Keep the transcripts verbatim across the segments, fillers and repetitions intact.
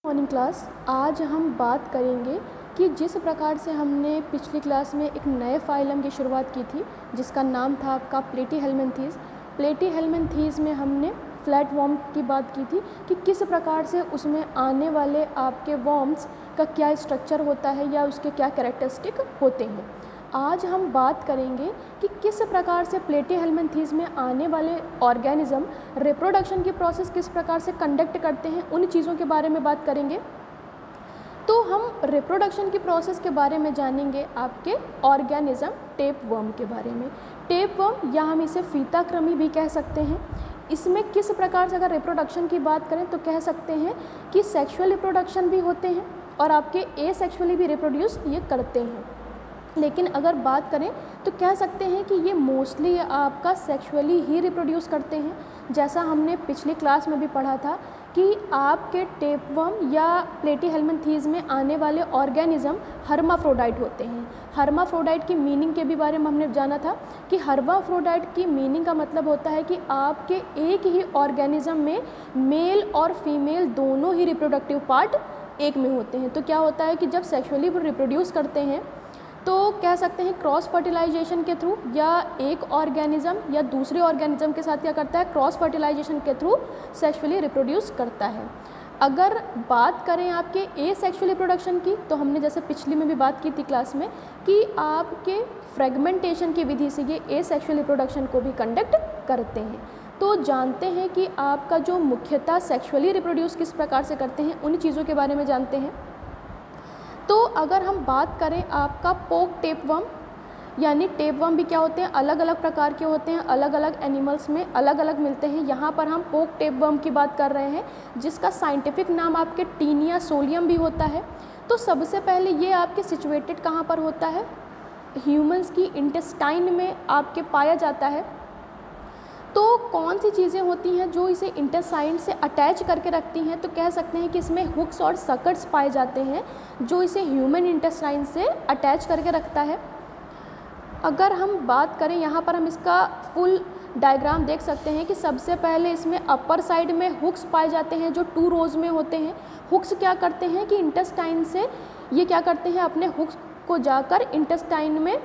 Morning class. आज हम बात करेंगे कि जिस प्रकार से हमने पिछली क्लास में एक नए फाइलम की शुरुआत की थी जिसका नाम था आपका प्लेटीहेल्मिन्थीज़। प्लेटीहेल्मिन्थीज़ में हमने फ्लैट वॉर्म की बात की थी कि किस प्रकार से उसमें आने वाले आपके वॉर्म्स का क्या स्ट्रक्चर होता है या उसके क्या कैरेक्टरिस्टिक होते हैं। आज हम बात करेंगे कि किस प्रकार से प्लेटीहेल्मिन्थीज़ में आने वाले ऑर्गेनिज्म रिप्रोडक्शन की प्रोसेस किस प्रकार से कंडक्ट करते हैं, उन चीज़ों के बारे में बात करेंगे। तो हम रिप्रोडक्शन की प्रोसेस के बारे में जानेंगे आपके ऑर्गेनिज्म टेपवर्म के बारे में। टेपवर्म या हम इसे फीताकृमि भी कह सकते हैं। इसमें किस प्रकार से अगर रिप्रोडक्शन की बात करें तो कह सकते हैं कि सेक्सुअल रिप्रोडक्शन भी होते हैं और आपके एसेक्सुअली भी रिप्रोड्यूस ये करते हैं। लेकिन अगर बात करें तो कह सकते हैं कि ये मोस्टली आपका सेक्सुअली ही रिप्रोड्यूस करते हैं। जैसा हमने पिछली क्लास में भी पढ़ा था कि आपके टेपवर्म या प्लेटीहेल्मिन्थीज़ में आने वाले ऑर्गेनिज्म हर्माफ्रोडाइट होते हैं। हर्माफ्रोडाइट की मीनिंग के भी बारे में हमने जाना था कि हर्माफ्रोडाइट की मीनिंग का मतलब होता है कि आपके एक ही ऑर्गेनिज्म में मेल और फीमेल दोनों ही रिप्रोडक्टिव पार्ट एक में होते हैं। तो क्या होता है कि जब सेक्सुअली वो रिप्रोड्यूस करते हैं तो कह सकते हैं क्रॉस फर्टिलाइजेशन के थ्रू या एक ऑर्गेनिज्म या दूसरे ऑर्गेनिज्म के साथ क्या करता है, क्रॉस फर्टिलाइजेशन के थ्रू सेक्सुअली रिप्रोड्यूस करता है। अगर बात करें आपके एसेक्सुअल रिप्रोडक्शन की तो हमने जैसे पिछली में भी बात की थी क्लास में कि आपके फ्रेगमेंटेशन की विधि से ये एसेक्सुअल रिप्रोडक्शन को भी कंडक्ट करते हैं। तो जानते हैं कि आपका जो मुख्यतः सेक्सुअली रिप्रोड्यूस किस प्रकार से करते हैं, उन चीज़ों के बारे में जानते हैं। तो अगर हम बात करें आपका पोक टेपवर्म, यानी टेपवर्म भी क्या होते हैं, अलग अलग प्रकार के होते हैं, अलग अलग एनिमल्स में अलग अलग मिलते हैं। यहाँ पर हम पोक टेपवर्म की बात कर रहे हैं जिसका साइंटिफिक नाम आपके टीनिया सोलियम भी होता है। तो सबसे पहले ये आपके सिचुएटेड कहाँ पर होता है, ह्यूमंस की इंटेस्टाइन में आपके पाया जाता है। तो कौन सी चीज़ें होती हैं जो इसे इंटेस्टाइन से अटैच करके रखती हैं, तो कह सकते हैं कि इसमें हुक्स और सकट्स पाए जाते हैं जो इसे ह्यूमन इंटेस्टाइन से अटैच करके रखता है। अगर हम बात करें, यहाँ पर हम इसका फुल डायग्राम देख सकते हैं कि सबसे पहले इसमें अपर साइड में हुक्स पाए जाते हैं जो टू रोज में होते हैं। हुक्स क्या करते हैं कि इंटेस्टाइन से ये क्या करते हैं, अपने हुक्स को जाकर इंटेस्टाइन में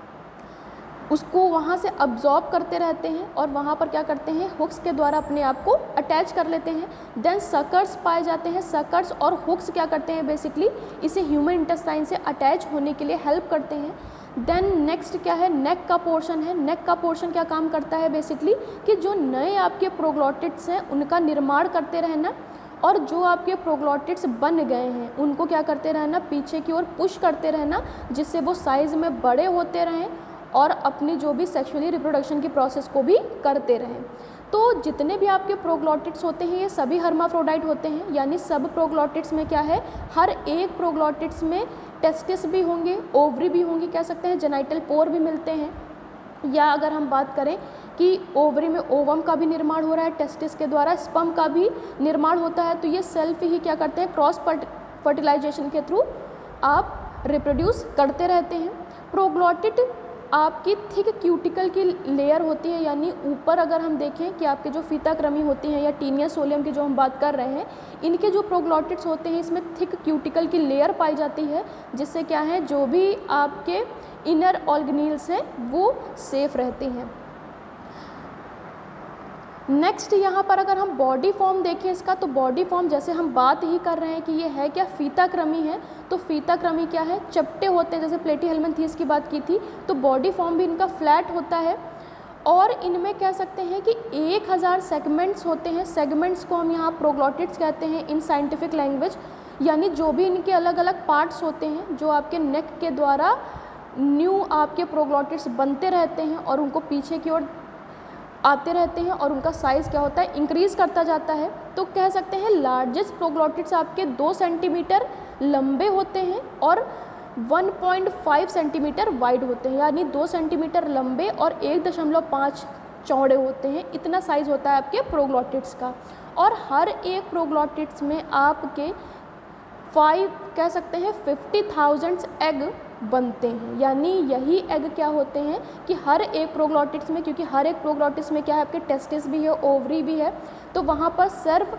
उसको वहाँ से अब्जॉर्ब करते रहते हैं और वहाँ पर क्या करते हैं, हुक्स के द्वारा अपने आप को अटैच कर लेते हैं। देन सकर्स पाए जाते हैं। सकर्स और हुक्स क्या करते हैं, बेसिकली इसे ह्यूमन इंटेस्टाइन से अटैच होने के लिए हेल्प करते हैं। देन नेक्स्ट क्या है, नेक का पोर्शन है। नेक का पोर्शन क्या काम करता है, बेसिकली कि जो नए आपके प्रोग्लोटिड्स हैं उनका निर्माण करते रहना और जो आपके प्रोग्लोटिड्स बन गए हैं उनको क्या करते रहना, पीछे की ओर पुश करते रहना जिससे वो साइज़ में बड़े होते रहें और अपनी जो भी सेक्सुअली रिप्रोडक्शन की प्रोसेस को भी करते रहें। तो जितने भी आपके प्रोग्लोटिड्स होते हैं ये सभी हर्माफ्रोडाइट होते हैं, यानी सब प्रोग्लोटिड्स में क्या है, हर एक प्रोग्लोटिड्स में टेस्टिस भी होंगे, ओवरी भी होंगी, कह सकते हैं जेनाइटल पोर भी मिलते हैं। या अगर हम बात करें कि ओवरी में ओवम का भी निर्माण हो रहा है, टेस्टिस के द्वारा स्पर्म का भी निर्माण होता है। तो ये सेल्फ ही क्या करते हैं, क्रॉस फर्टिलाइजेशन के थ्रू आप रिप्रोड्यूस करते रहते हैं। प्रोग्लोटिड आपकी थिक क्यूटिकल की लेयर होती है, यानी ऊपर अगर हम देखें कि आपके जो फीताकृमि होती हैं या टीनिया सोलियम की जो हम बात कर रहे हैं, इनके जो प्रोग्लोटिड्स होते हैं इसमें थिक क्यूटिकल की लेयर पाई जाती है जिससे क्या है, जो भी आपके इनर ऑर्गेनील्स हैं वो सेफ रहते हैं। नेक्स्ट यहाँ पर अगर हम बॉडी फॉर्म देखें इसका, तो बॉडी फॉर्म जैसे हम बात ही कर रहे हैं कि ये है क्या, फीताकृमि है। तो फीताकृमि क्या है, चपटे होते हैं, जैसे प्लेटीहेल्मिन्थीज़ की बात की थी। तो बॉडी फॉर्म भी इनका फ्लैट होता है और इनमें कह सकते हैं कि एक हज़ार सेगमेंट्स होते हैं। सेगमेंट्स को हम यहाँ प्रोग्लोटिड्स कहते हैं इन साइंटिफिक लैंग्वेज, यानी जो भी इनके अलग अलग पार्ट्स होते हैं जो आपके नेक के द्वारा न्यू आपके प्रोग्लोटिड्स बनते रहते हैं और उनको पीछे की ओर आते रहते हैं और उनका साइज़ क्या होता है, इंक्रीज़ करता जाता है। तो कह सकते हैं लार्जेस्ट प्रोग्लोटिड्स आपके दो सेंटीमीटर लंबे होते हैं और one point five centimetre wide होते हैं, यानी दो सेंटीमीटर लंबे और एक दशमलव पाँच चौड़े होते हैं। इतना साइज़ होता है आपके प्रोग्लोटिड्स का। और हर एक प्रोग्लोटिड्स में आपके फाइव कह सकते हैं फिफ्टी थाउजेंड एग बनते हैं, यानी यही एग क्या होते हैं कि हर एक प्रोग्लोटिड्स में, क्योंकि हर एक प्रोग्लोटिड्स में क्या है, आपके टेस्टिस भी है, ओवरी भी है, तो वहाँ पर सिर्फ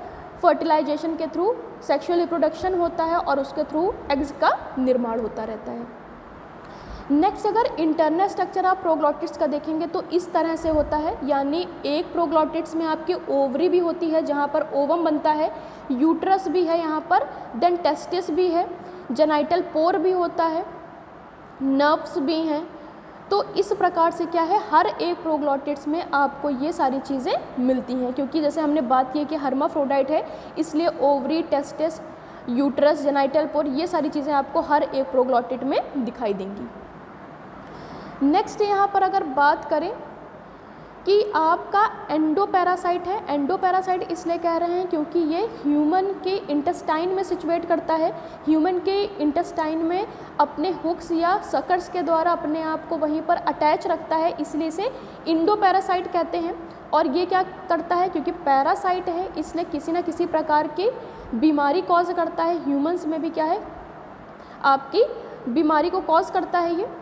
फर्टिलाइजेशन के थ्रू सेक्सुअल रिप्रोडक्शन होता है और उसके थ्रू एग्स का निर्माण होता रहता है। नेक्स्ट अगर इंटरनल स्ट्रक्चर आप प्रोग्लॉटिड्स का देखेंगे तो इस तरह से होता है, यानी एक प्रोग्लॉटिड्स में आपकी ओवरी भी होती है जहाँ पर ओवम बनता है, यूट्रस भी है यहाँ पर, देन टेस्टिस भी है, जेनाइटल पोर भी होता है, नर्व्स भी हैं। तो इस प्रकार से क्या है, हर एक प्रोग्लॉटिड्स में आपको ये सारी चीज़ें मिलती हैं, क्योंकि जैसे हमने बात की कि हर्माफ्रोडाइट है इसलिए ovary, testis, uterus, genital pore ये सारी चीज़ें आपको हर एक प्रोग्लॉटिड में दिखाई देंगी। नेक्स्ट यहाँ पर अगर बात करें कि आपका एंडोपैरासाइट है, एंडोपैरासाइट इसलिए कह रहे हैं क्योंकि ये ह्यूमन के इंटेस्टाइन में सिचुएट करता है, ह्यूमन के इंटेस्टाइन में अपने हुक्स या सकर्स के द्वारा अपने आप को वहीं पर अटैच रखता है, इसलिए इसे इंडोपैरासाइट कहते हैं। और ये क्या करता है, क्योंकि पैरासाइट है इसलिए किसी न किसी प्रकार की बीमारी कॉज करता है, ह्यूमंस में भी क्या है आपकी बीमारी को कॉज करता है ये।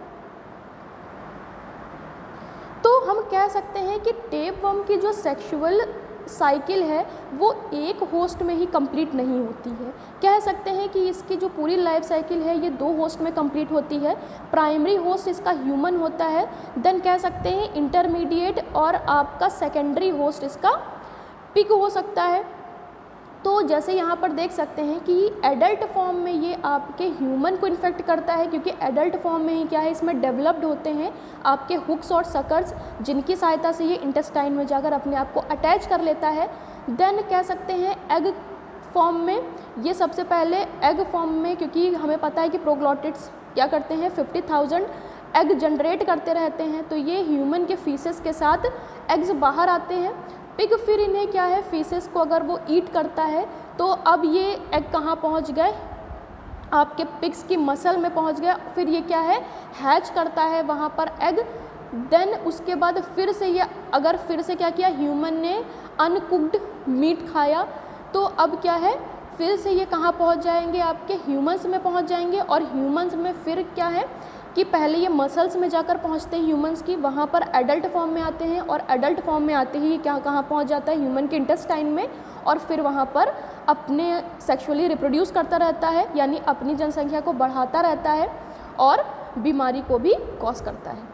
तो हम कह सकते हैं कि टेपवर्म की जो सेक्सुअल साइकिल है वो एक होस्ट में ही कंप्लीट नहीं होती है, कह सकते हैं कि इसकी जो पूरी लाइफ साइकिल है ये दो होस्ट में कंप्लीट होती है। प्राइमरी होस्ट इसका ह्यूमन होता है, देन कह सकते हैं इंटरमीडिएट और आपका सेकेंडरी होस्ट इसका पिग हो सकता है। तो जैसे यहाँ पर देख सकते हैं कि एडल्ट फॉर्म में ये आपके ह्यूमन को इन्फेक्ट करता है, क्योंकि एडल्ट फॉर्म में ही क्या है इसमें डेवलप्ड होते हैं आपके हुक्स और सकर्स, जिनकी सहायता से ये इंटेस्टाइन में जाकर अपने आप को अटैच कर लेता है। देन कह सकते हैं एग फॉर्म में, ये सबसे पहले एग फॉर्म में, क्योंकि हमें पता है कि प्रोग्लॉटिड्स क्या करते हैं फिफ्टी थाउजेंड एग जनरेट करते रहते हैं, तो ये ह्यूमन के फीसेस के साथ एग्स बाहर आते हैं। पिग फिर इन्हें क्या है फीसेस को अगर वो ईट करता है तो अब ये एग कहाँ पहुँच गए, आपके पिग्स की मसल में पहुँच गया, फिर ये क्या है हैच करता है वहाँ पर एग। देन उसके बाद फिर से ये अगर फिर से क्या किया ह्यूमन ने अनकुक्ड मीट खाया तो अब क्या है फिर से ये कहाँ पहुँच जाएंगे आपके ह्यूमंस में पहुँच जाएंगे। और ह्यूमंस में फिर क्या है कि पहले ये मसल्स में जाकर पहुंचते हैं ह्यूमंस की, वहाँ पर एडल्ट फॉर्म में आते हैं और एडल्ट फॉर्म में आते ही क्या कहाँ पहुंच जाता है ह्यूमन के इंटेस्टाइन में, और फिर वहाँ पर अपने सेक्सुअली रिप्रोड्यूस करता रहता है, यानी अपनी जनसंख्या को बढ़ाता रहता है और बीमारी को भी कॉज करता है।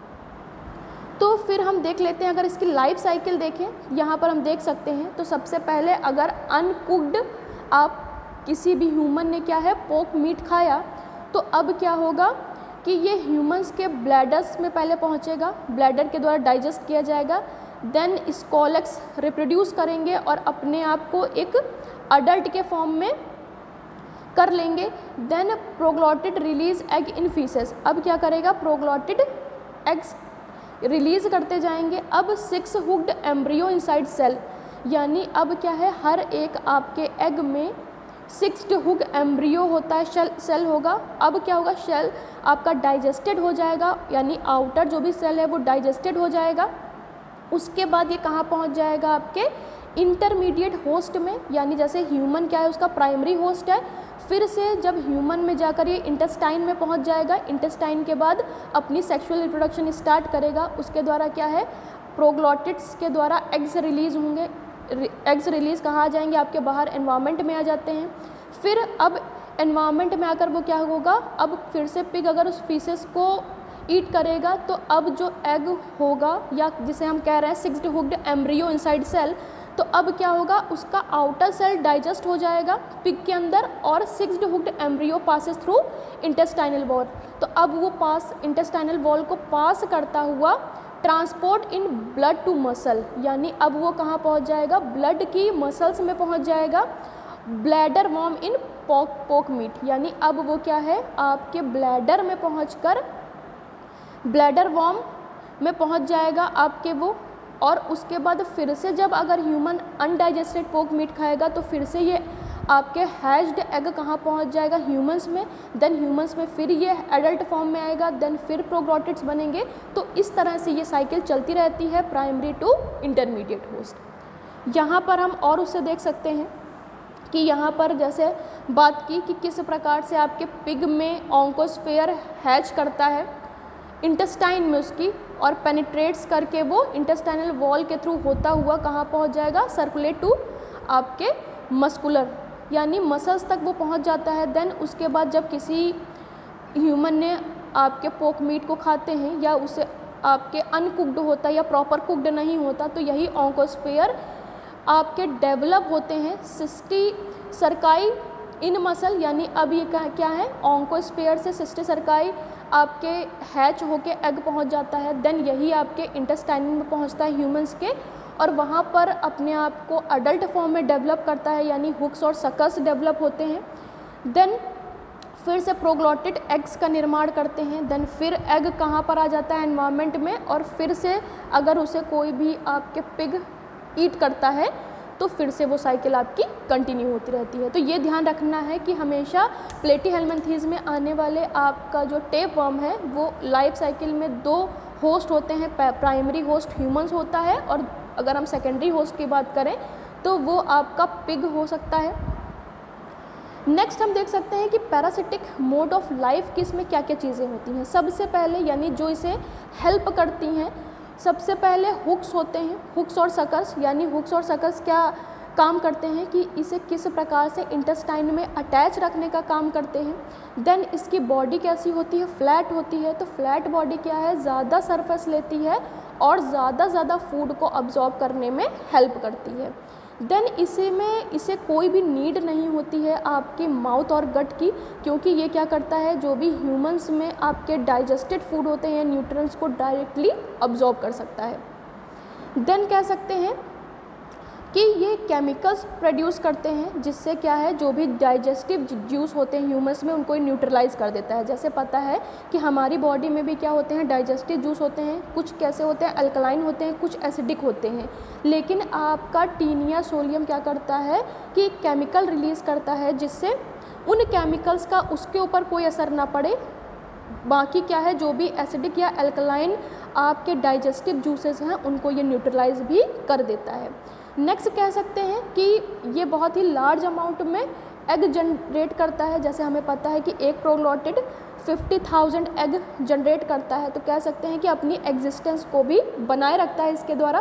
तो फिर हम देख लेते हैं, अगर इसकी लाइफ साइकिल देखें यहाँ पर हम देख सकते हैं, तो सबसे पहले अगर अनकुक्ड आप किसी भी ह्यूमन ने क्या है पोक मीट खाया तो अब क्या होगा कि ये ह्यूमंस के ब्लैडर्स में पहले पहुंचेगा, ब्लैडर के द्वारा डाइजेस्ट किया जाएगा, देन स्कोलेक्स रिप्रोड्यूस करेंगे और अपने आप को एक अडल्ट के फॉर्म में कर लेंगे। Then proglottid release egg in faeces, अब क्या करेगा प्रोग्लॉटिड एग्स रिलीज करते जाएंगे। अब six hooked embryo inside cell, यानी अब क्या है हर एक आपके एग में सिक्स्ड हुक एम्ब्रियो होता है, शेल सेल होगा। अब क्या होगा शेल आपका डाइजेस्टेड हो जाएगा, यानी आउटर जो भी सेल है वो डाइजेस्टेड हो जाएगा। उसके बाद ये कहाँ पहुँच जाएगा आपके इंटरमीडिएट होस्ट में, यानी जैसे ह्यूमन क्या है उसका प्राइमरी होस्ट है, फिर से जब ह्यूमन में जाकर ये इंटेस्टाइन में पहुँच जाएगा, इंटेस्टाइन के बाद अपनी सेक्सुअल रिप्रोडक्शन स्टार्ट करेगा। उसके द्वारा क्या है प्रोग्लॉटिड्स के द्वारा एग्स रिलीज होंगे, एग्स रिलीज़ कहाँ आ जाएंगे आपके बाहर एनवायरनमेंट में आ जाते हैं। फिर अब एनवायरनमेंट में आकर वो क्या होगा, अब फिर से पिग अगर उस फीसेस को ईट करेगा तो अब जो एग होगा या जिसे हम कह रहे हैं six hooked embryo inside cell, तो अब क्या होगा उसका आउटर सेल डाइजेस्ट हो जाएगा पिग के अंदर और six hooked embryo passes through intestinal wall. तो अब वो पास इंटेस्टाइनल वॉल को पास करता हुआ transport in blood to muscle, यानी अब वो कहाँ पहुँच जाएगा ब्लड की मसल्स में पहुँच जाएगा। ब्लैडर वॉर्म इन पोक पोक मीट, यानी अब वो क्या है आपके ब्लैडर में पहुँचकर ब्लैडर वॉर्म में पहुँच जाएगा आपके वो। और उसके बाद फिर से जब अगर ह्यूमन अनडाइजेस्टेड पोक मीट खाएगा तो फिर से ये आपके हैच्ड एग कहाँ पहुँच जाएगा ह्यूमंस में, देन ह्यूमंस में फिर ये एडल्ट फॉर्म में आएगा, देन फिर प्रोग्लॉटिड्स बनेंगे। तो इस तरह से ये साइकिल चलती रहती है प्राइमरी टू इंटरमीडिएट होस्ट। यहाँ पर हम और उससे देख सकते हैं कि यहाँ पर जैसे बात की कि किस प्रकार से आपके पिग में ऑन्कोस्फेयर हैच करता है इंटेस्टाइन में उसकी, और पेनिट्रेट्स करके वो इंटेस्टाइनल वॉल के थ्रू होता हुआ कहाँ पहुँच जाएगा सर्कुलेट टू आपके मस्कुलर यानी मसल्स तक वो पहुंच जाता है। देन उसके बाद जब किसी ह्यूमन ने आपके पोक मीट को खाते हैं या उसे आपके अनकुक्ड होता है या प्रॉपर कुक्ड नहीं होता, तो यही ऑन्कोस्फेयर आपके डेवलप होते हैं सिस्टी सरकाई इन मसल, यानी अब ये क्या क्या है, ऑन्कोस्फेयर से सिस्टी सरकाई आपके हैच होके एग पहुंच जाता है। देन यही आपके इंटेस्टाइन में पहुंचता है ह्यूमंस के, और वहाँ पर अपने आप को अडल्ट फॉर्म में डेवलप करता है, यानी हुक्स और सकस डेवलप होते हैं। देन फिर से प्रोग्लॉटिड एग्स का निर्माण करते हैं। देन फिर एग कहाँ पर आ जाता है, एनवायरनमेंट में, और फिर से अगर उसे कोई भी आपके पिग ईट करता है तो फिर से वो साइकिल आपकी कंटिन्यू होती रहती है। तो ये ध्यान रखना है कि हमेशा प्लेटीहेल्मिन्थीज़ में आने वाले आपका जो टेप वर्म है वो लाइफ साइकिल में दो होस्ट होते हैं। प्राइमरी होस्ट ह्यूमंस होता है, और अगर हम सेकेंडरी होस्ट की बात करें तो वो आपका पिग हो सकता है। नेक्स्ट हम देख सकते हैं कि पैरासिटिक मोड ऑफ लाइफ की इसमें क्या क्या चीज़ें होती हैं। सबसे पहले यानी जो इसे हेल्प करती हैं, सबसे पहले हुक्स होते हैं, हुक्स और सकर्स, यानी हुक्स और सकर्स क्या काम करते हैं कि इसे किस प्रकार से इंटेस्टाइन में अटैच रखने का काम करते हैं। देन इसकी बॉडी कैसी होती है, फ्लैट होती है। तो फ्लैट बॉडी क्या है, ज़्यादा सरफेस लेती है और ज़्यादा ज़्यादा फूड को अब्जॉर्ब करने में हेल्प करती है। देन इसे में इसे कोई भी नीड नहीं होती है आपके माउथ और गट की, क्योंकि ये क्या करता है, जो भी ह्यूमंस में आपके डाइजेस्टेड फूड होते हैं न्यूट्रिएंट्स को डायरेक्टली अब्जॉर्ब कर सकता है। देन कह सकते हैं कि ये केमिकल्स प्रोड्यूस करते हैं, जिससे क्या है, जो भी डाइजेस्टिव जूस होते हैं ह्यूमंस में उनको न्यूट्रलाइज कर देता है। जैसे पता है कि हमारी बॉडी में भी क्या होते हैं, डाइजेस्टिव जूस होते हैं, कुछ कैसे होते हैं, अल्कलाइन होते हैं, कुछ एसिडिक होते हैं। लेकिन आपका टीनिया सोलियम क्या करता है कि केमिकल रिलीज़ करता है, जिससे उन केमिकल्स का उसके ऊपर कोई असर ना पड़े, बाकी क्या है, जो भी एसिडिक या अल्कलाइन आपके डाइजेस्टिव जूसेस हैं उनको ये न्यूट्रलाइज भी कर देता है। नेक्स्ट कह सकते हैं कि ये बहुत ही लार्ज अमाउंट में एग जनरेट करता है। जैसे हमें पता है कि एक proglottid fifty thousand egg generate करता है, तो कह सकते हैं कि अपनी एग्जिस्टेंस को भी बनाए रखता है इसके द्वारा।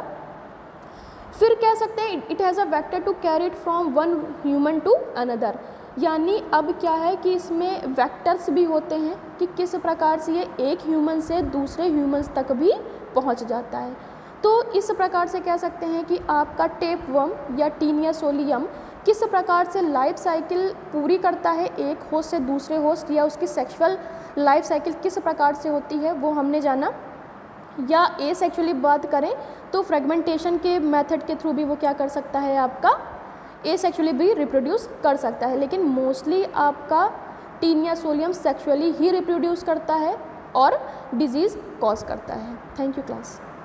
फिर कह सकते हैं it has a vector to carry it from one human to another, यानी अब क्या है कि इसमें वेक्टर्स भी होते हैं कि किस प्रकार से ये एक ह्यूमन से दूसरे ह्यूमंस तक भी पहुंच जाता है। तो इस प्रकार से कह सकते हैं कि आपका टेप वर्म या टीनिया सोलियम किस प्रकार से लाइफ साइकिल पूरी करता है एक होस्ट से दूसरे होस्ट, या उसकी सेक्सुअल लाइफ साइकिल किस प्रकार से होती है वो हमने जाना। या ए सेक्चुअली बात करें तो फ्रेगमेंटेशन के मेथड के थ्रू भी वो क्या कर सकता है, आपका ए सेक्चुअली भी रिप्रोड्यूस कर सकता है। लेकिन मोस्टली आपका टीनिया सोलियम सेक्सुअली ही रिप्रोड्यूस करता है और डिजीज़ कॉज करता है। Thank you class.